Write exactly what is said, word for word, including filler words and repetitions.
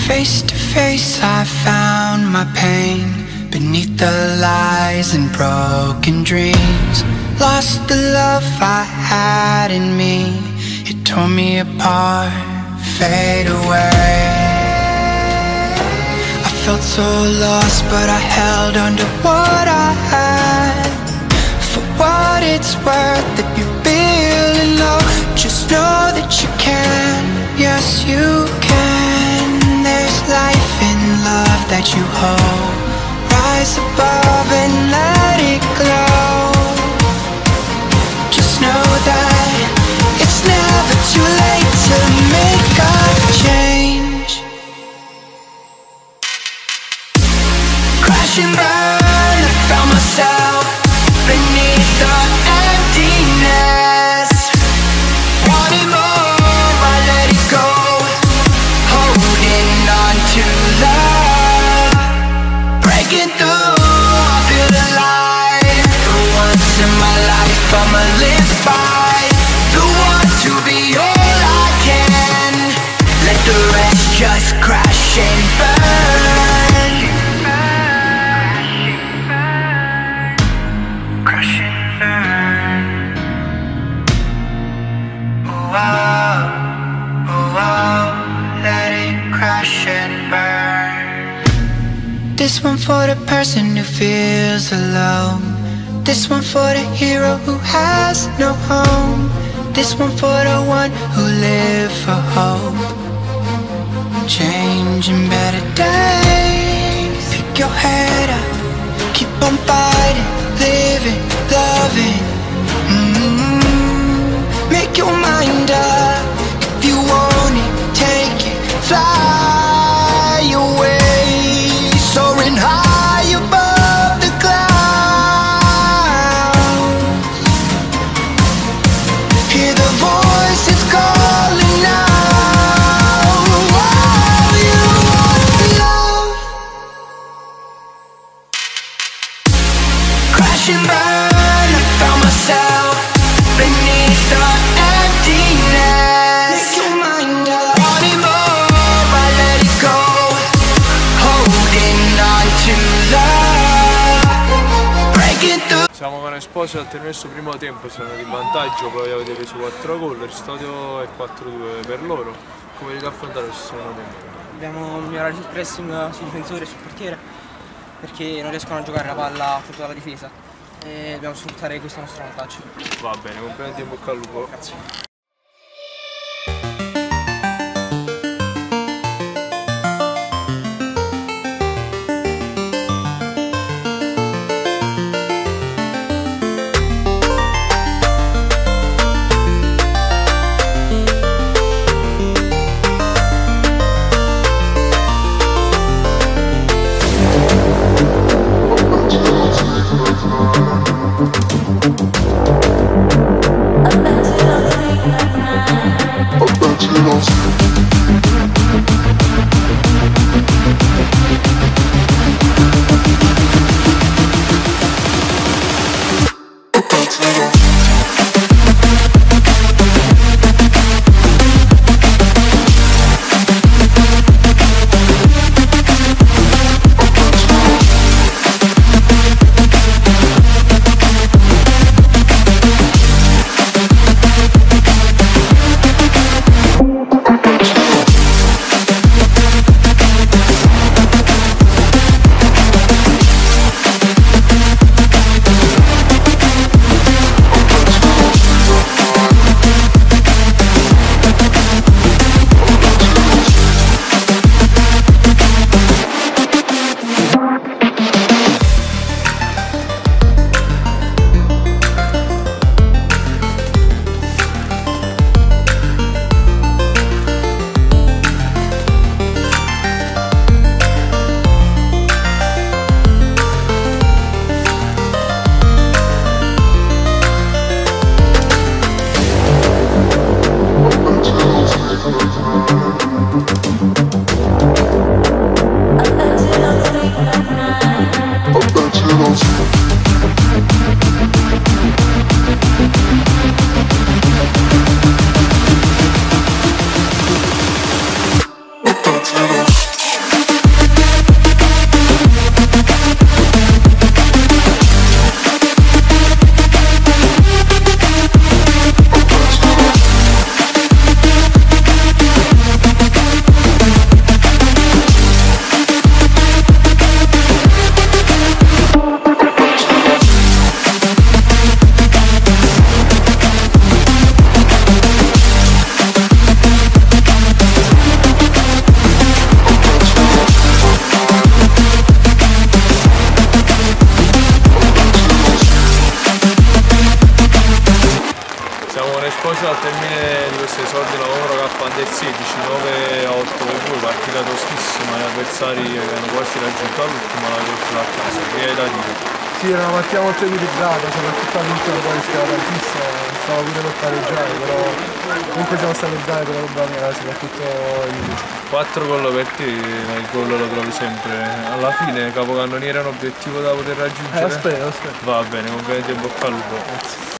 Face to face I found my pain beneath the lies and broken dreams. Lost the love I had in me, it tore me apart, fade away. I felt so lost but I held on to what I had. For what it's worth, if you're feeling low, just know that you can, yes you can. There's life in love that you hold. Rise above and let it glow. Just know that it's never too late to make a change. Crash and burn, I found myself beneath the emptiness. Wanting more, I let it go. Holding on to love, breaking through, I feel alive. For once in my life I'ma live by the want to be all I can. Let the rest just crash and burn. Crash and burn. Oh, oh, oh, oh, let it crash and burn. This one for the person who feels alone. This one for the hero who has no home. This one for the one who live for hope. Changing better days. Pick your head up, keep on fighting, living, loving. Mm-hmm. Make your mind up. If you want it, take it, fly away, soaring high above the clouds. Hear the voices calling now. Oh, you want love. Crash and burn, I found myself beneath the emptiness. Make your mind up. Wanting more, I let it go. Holding on to love, breaking through. Siamo con Esposito al termine del primo tempo, siamo di vantaggio, poi avete preso quattro gol, il risultato è quattro due per loro. Come vedete affrontare questo secondo tempo? Dobbiamo migliorare il pressing sui difensori e sul portiere perché non riescono a giocare la palla tutta dalla difesa e dobbiamo sfruttare questo nostro vantaggio. Va bene, complimenti e in bocca al lupo. Grazie. Let's go. al termine di questo esordio la Omoro K Under sedici, nove a otto per voi, partita tostissima, gli avversari hanno quasi raggiunto all'ultimo la colpa a casa, che hai da dire? Sì, era una partita molto equilibrata, soprattutto all'ultimo poi rischiava tantissimo, stava pure per pareggiare, però comunque siamo stati bravi per la roba, soprattutto all'inizio. quattro gol per te, ma il gol lo trovi sempre. Alla fine capocannoniere è un obiettivo da poter raggiungere? Eh, lo spero, lo spero. Va bene, complimenti e bocca al lupo. Grazie.